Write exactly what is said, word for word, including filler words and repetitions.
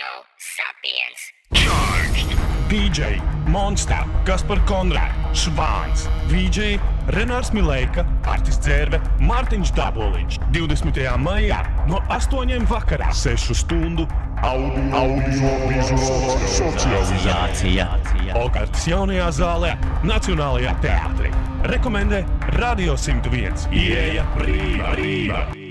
TechnoSapiens Charget. D J Monster, Kaspar Konrāds, Švāns, V J Renārs Mileika, Artis Dzērve, Mārtiņš Daboliņš. divdesmitajā maijā no astoņiem vakarā sešu stundu audio-vizuālā socializācija. Okartas jaunajā zālē, Nacionālajā teātrī. Rekomendē Radio simt viens. Ieeja brīva, brīva.